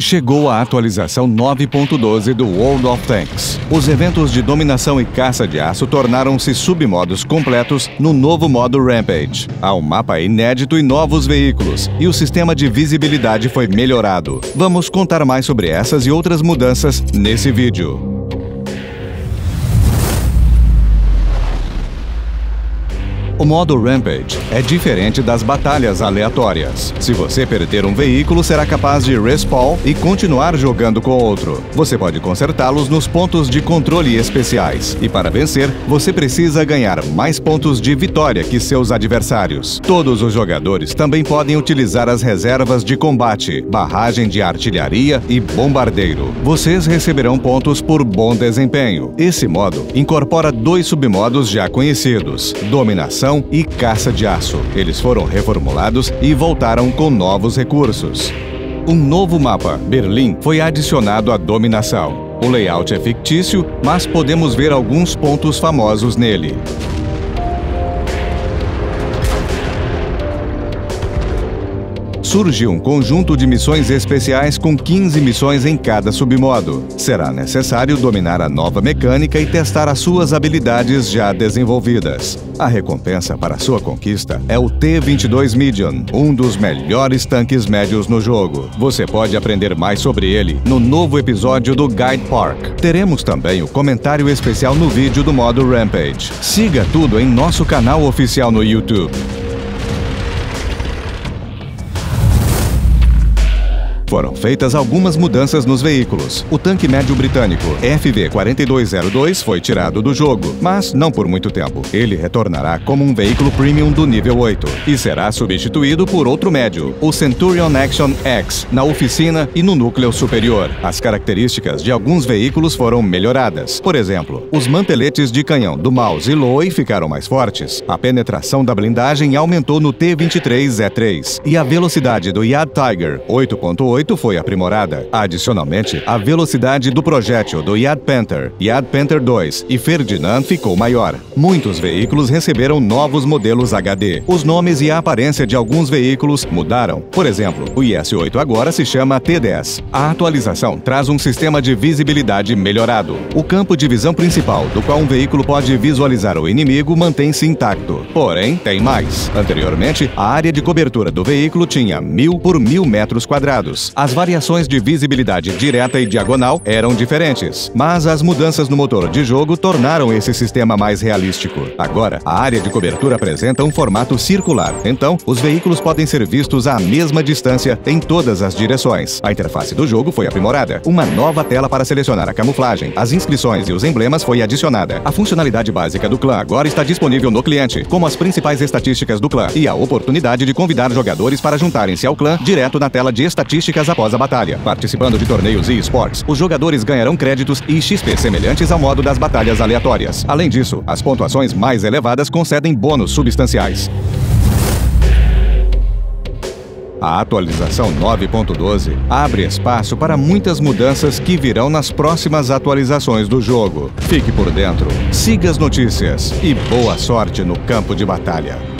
Chegou a atualização 9.12 do World of Tanks. Os eventos de dominação e caça de aço tornaram-se submodos completos no novo modo Rampage. Há um mapa inédito e novos veículos, e o sistema de visibilidade foi melhorado. Vamos contar mais sobre essas e outras mudanças nesse vídeo. O modo Rampage é diferente das batalhas aleatórias. Se você perder um veículo, será capaz de respawn e continuar jogando com outro. Você pode consertá-los nos pontos de controle especiais. E para vencer, você precisa ganhar mais pontos de vitória que seus adversários. Todos os jogadores também podem utilizar as reservas de combate, barragem de artilharia e bombardeiro. Vocês receberão pontos por bom desempenho. Esse modo incorpora dois submodos já conhecidos: dominação e caça de aço. Eles foram reformulados e voltaram com novos recursos. Um novo mapa, Berlim, foi adicionado à dominação. O layout é fictício, mas podemos ver alguns pontos famosos nele. Surgiu um conjunto de missões especiais com 15 missões em cada submodo. Será necessário dominar a nova mecânica e testar as suas habilidades já desenvolvidas. A recompensa para sua conquista é o T-22 Medium, um dos melhores tanques médios no jogo. Você pode aprender mais sobre ele no novo episódio do Guide Park. Teremos também o comentário especial no vídeo do modo Rampage. Siga tudo em nosso canal oficial no YouTube. Foram feitas algumas mudanças nos veículos. O tanque médio britânico FV-4202 foi tirado do jogo, mas não por muito tempo. Ele retornará como um veículo premium do nível 8 e será substituído por outro médio, o Centurion Action X, na oficina e no núcleo superior. As características de alguns veículos foram melhoradas. Por exemplo, os manteletes de canhão do Maus e Loey ficaram mais fortes. A penetração da blindagem aumentou no T-23Z3 e a velocidade do Yad Tiger 8.8 foi aprimorada. Adicionalmente, a velocidade do projétil do Yad Panther 2 e Ferdinand ficou maior. Muitos veículos receberam novos modelos HD. Os nomes e a aparência de alguns veículos mudaram. Por exemplo, o IS-8 agora se chama T-10. A atualização traz um sistema de visibilidade melhorado. O campo de visão principal, do qual um veículo pode visualizar o inimigo, mantém-se intacto. Porém, tem mais. Anteriormente, a área de cobertura do veículo tinha 1000 por 1000 metros quadrados. As variações de visibilidade direta e diagonal eram diferentes, mas as mudanças no motor de jogo tornaram esse sistema mais realístico. Agora, a área de cobertura apresenta um formato circular, então os veículos podem ser vistos à mesma distância em todas as direções. A interface do jogo foi aprimorada. Uma nova tela para selecionar a camuflagem, as inscrições e os emblemas foi adicionada. A funcionalidade básica do clã agora está disponível no cliente, como as principais estatísticas do clã e a oportunidade de convidar jogadores para juntarem-se ao clã direto na tela de estatísticas após a batalha. Participando de torneios e esportes, os jogadores ganharão créditos e XP semelhantes ao modo das batalhas aleatórias. Além disso, as pontuações mais elevadas concedem bônus substanciais. A atualização 9.12 abre espaço para muitas mudanças que virão nas próximas atualizações do jogo. Fique por dentro, siga as notícias e boa sorte no campo de batalha.